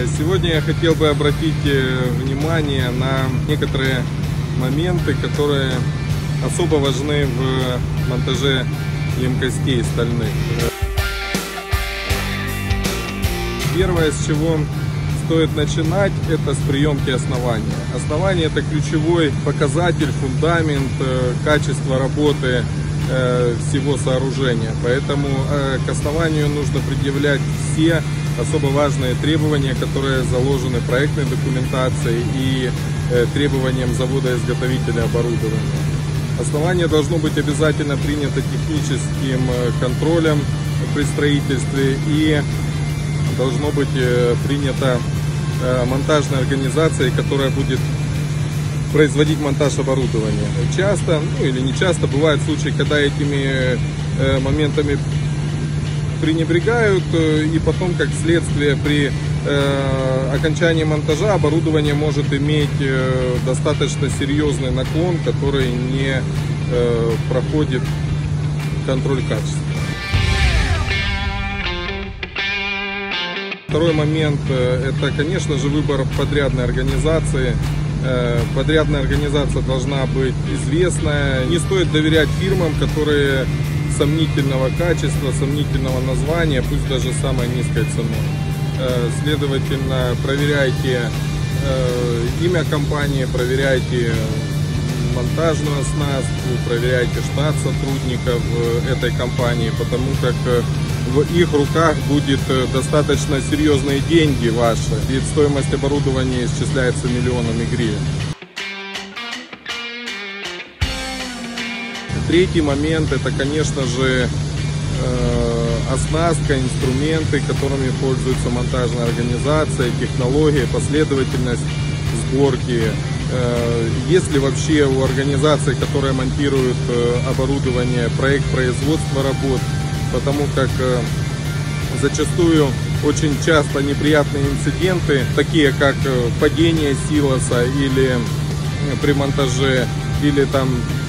Сегодня я хотел бы обратить внимание на некоторые моменты, которые особо важны в монтаже емкостей стальных. Первое, с чего стоит начинать, это с приемки основания. Основание — это ключевой показатель, фундамент качества работы всего сооружения. Поэтому к основанию нужно предъявлять все особо важные требования, которые заложены в проектной документации и требованиям завода-изготовителя оборудования. Основание должно быть обязательно принято техническим контролем при строительстве и должно быть принято монтажной организацией, которая будет производить монтаж оборудования. Часто, или не часто, бывают случаи, когда этими моментами пренебрегают, и потом, как следствие, при окончании монтажа оборудование может иметь достаточно серьезный наклон, который не проходит контроль качества. Второй момент – это, конечно же, выбор подрядной организации. Подрядная организация должна быть известная. Не стоит доверять фирмам, которые сомнительного качества, сомнительного названия, пусть даже самой низкой ценой. Следовательно, проверяйте имя компании, проверяйте монтажную оснастку, проверяйте штат сотрудников этой компании, потому как в их руках будет достаточно серьезные деньги ваши, ведь стоимость оборудования исчисляется миллионами гривен. Третий момент — это, конечно же, оснастка, инструменты, которыми пользуется монтажная организация, технология, последовательность сборки. Есть ли вообще у организации, которая монтирует оборудование, проект производства работ, потому как зачастую очень часто неприятные инциденты, такие как падение силоса или при монтаже, или там,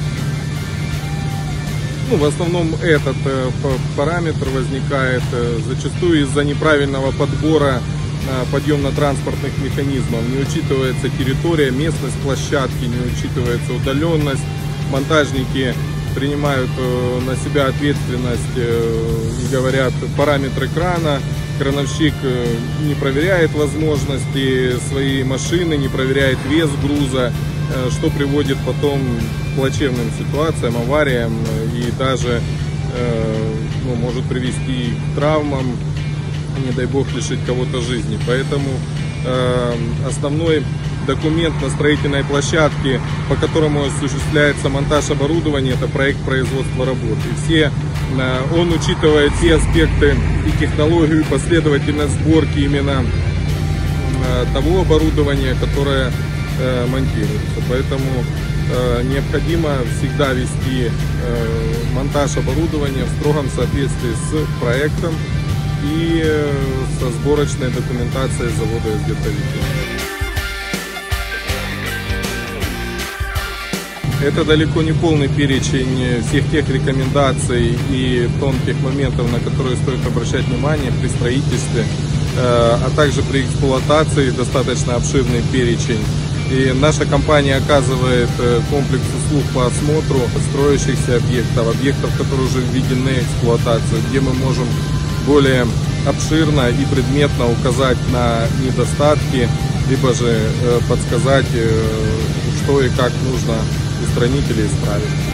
в основном этот параметр возникает зачастую из-за неправильного подбора подъемно-транспортных механизмов. Не учитывается территория, местность площадки, не учитывается удаленность. Монтажники принимают на себя ответственность и говорят параметры крана. Крановщик не проверяет возможности своей машины, не проверяет вес груза, что приводит потом к плачевным ситуациям, авариям и даже может привести к травмам, не дай бог лишить кого-то жизни. Поэтому основной документ на строительной площадке, по которому осуществляется монтаж оборудования, это проект производства работ. И он учитывает все аспекты и технологию, и последовательность сборки именно того оборудования, которое монтируется. Поэтому необходимо всегда вести монтаж оборудования в строгом соответствии с проектом и со сборочной документацией завода-изготовителя. Это далеко не полный перечень всех тех рекомендаций и тонких моментов, на которые стоит обращать внимание при строительстве, а также при эксплуатации, достаточно обширный перечень. И наша компания оказывает комплекс услуг по осмотру строящихся объектов, которые уже введены в эксплуатацию, где мы можем более обширно и предметно указать на недостатки, либо же подсказать, что и как нужно устранить или исправить.